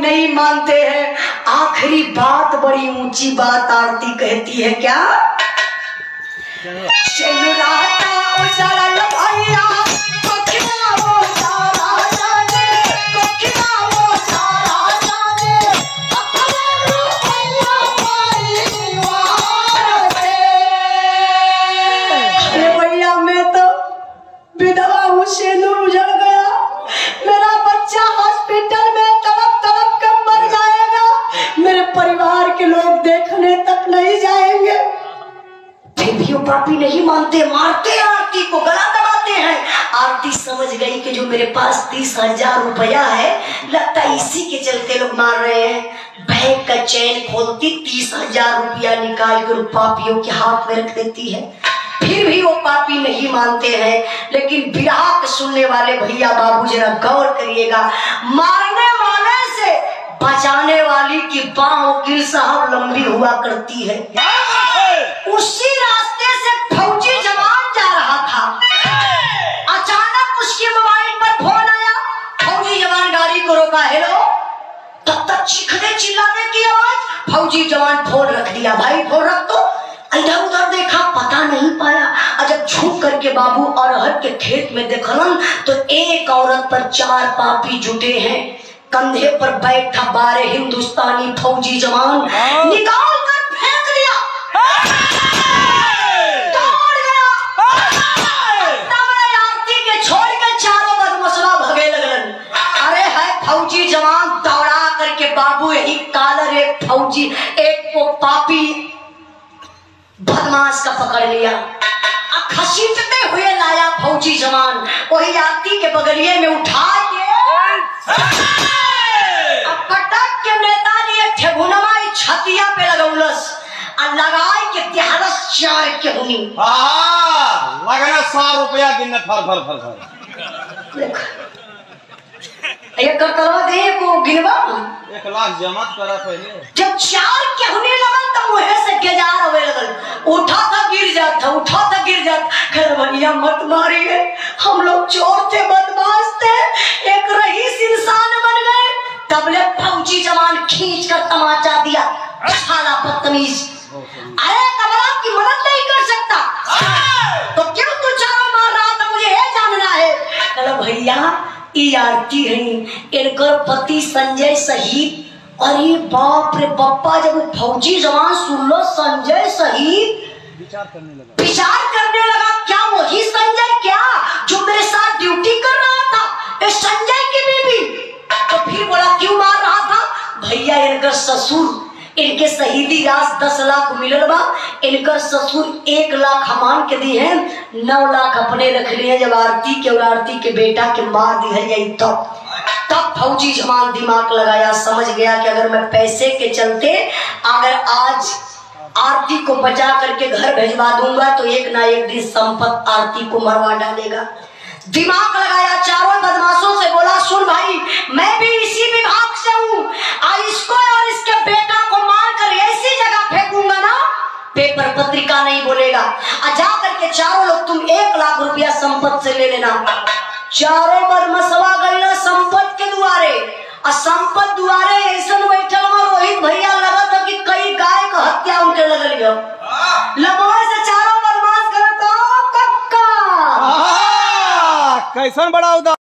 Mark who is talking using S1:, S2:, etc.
S1: नहीं मानते हैं। आखिरी बात, बड़ी ऊंची बात आरती कहती है क्या? पापी नहीं मानते, मारते आरती को, गला दबाते हैं। आरती समझ गई कि जो मेरे पास 30,000 रुपया है, लगता है इसी के चलते लोग मार रहे हैं। बैग का चैन खोलती 30,000 रुपया निकाल कर पापियों के हाथ में रख देती है। फिर भी वो पापी नहीं मानते हैं। लेकिन बिरहा सुनने वाले भैया बाबू जरा गौर करिएगा, मारने वाले से बचाने वाली की बाह वकील साहब लंबी हुआ करती है। उसी रास्ते से फौजी जवान जा रहा था, अचानक उसके मोबाइल पर फोन आया। फौजी जवान गाड़ी को रोका, हेलो, तब तक चीखने चिल्लाने की आवाज। फौजी जवान फोन रख दिया। भाई फोन रख दो। इधर उधर देखा, पता नहीं पाया। जब झुक करके बाबू अरहर के खेत में देखलन तो एक औरत पर 4 पापी जुटे हैं। कंधे पर बैठा 12 हिंदुस्तानी फौजी जवान निकाल कर फेंक दिया। आरती के छोड़ के चारों बदमशवा भगे लगलन। अरे है फौजी जवान दौड़ा करके बाबू यही कालर एक फौजी एक को पापी बदमाश का पकड़ लिया। खसीटते हुए लाया फौजी जवान, वही आरती के बगलिए में उठा के पटक के नेताजी ठेगुनवा छतिया पे लगौलस और लगाए के तिहारस 4 के हुनी।
S2: लगना 100 रुपया दिन फर फर फर फर
S1: एक करवा दे को गिनवा
S2: 1 लाख जमा करा पहले।
S1: जब 4 के हुनी लगल तब मुहे से गेजार होवे लगल। उठा था गिर जाता, उठा था गिर जाता। खैर भैया मत मारिए, हम लोग चोर थे, बदमाश थे, एक रईस इंसान बन गए। तबले फौजी जवान खींच कर तमाचा दिया। साला बदतमीज, अरे कमला की मदद नहीं कर सकता तो क्यों तू चारों मार रहा था, मुझे ये जानना है। कहला भैया ये आरती है, इनकर पति संजय शहीद। अरे बाप रे बप्पा, जब फौजी जवान सुन लो संजय शहीद, विचार करने लगा क्या वही संजय क्या जो मेरे साथ ड्यूटी कर रहा था, ये संजय की बीवी। तो फिर बोला क्यों मार रहा था? भैया इनका ससुर, इनके शहीदी रास 10 लाख मिलल बा, इनका ससुर 1 लाख हमान के दी है, 9 लाख अपने रख लिए। जब आरती के और आरती के बेटा के मार दी है तब फौजी जवान दिमाग लगाया, समझ गया कि अगर मैं पैसे के चलते अगर आज आरती को बचा करके घर भेजवा दूंगा तो एक ना एक दिन संपत आरती को मरवा डालेगा। दिमाग लगाया, चारों बदमाशों से बोला सुन भाई, मैं भी इसी विभाग से हूँ, इसको और इसके बेटा को मार कर ऐसी जगह फेंकूंगा ना पेपर पत्रिका नहीं बोलेगा। जा करके चारों लोग तुम 1 लाख रुपया संपत से ले लेना। चारों बदमशवा गए संपत के दुआरे, और संपत दुआरे ऐसा बैठल रोहित भैया लगा था कि कई गाय का हत्या उनके लगल गया। लमोए से चारों बदमाश करता कक्का
S2: कैसन बड़ा